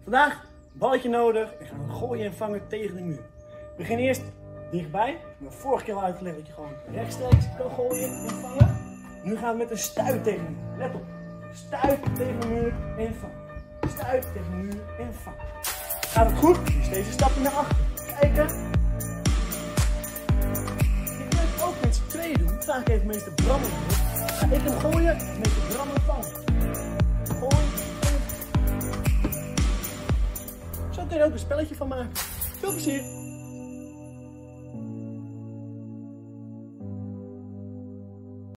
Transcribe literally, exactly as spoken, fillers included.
Vandaag een balletje nodig en gaan we gooien en vangen tegen de muur. We beginnen eerst dichtbij. We hebben vorige keer al uitgelegd dat je gewoon rechtstreeks kan gooien en vangen. Nu gaan we met een stuit tegen de muur. Let op. Stuit tegen de muur en vangen. Stuit tegen de muur en vangen. Gaat het goed? Dus deze stapje naar achter. Kijken. Je kunt het ook met z'n tweeën doen. Vaak heeft meester Bram het goed. Ga ik hem gooien, meester Bram hem vangen. Gooi. Zo kun je er ook een spelletje van maken. Veel plezier!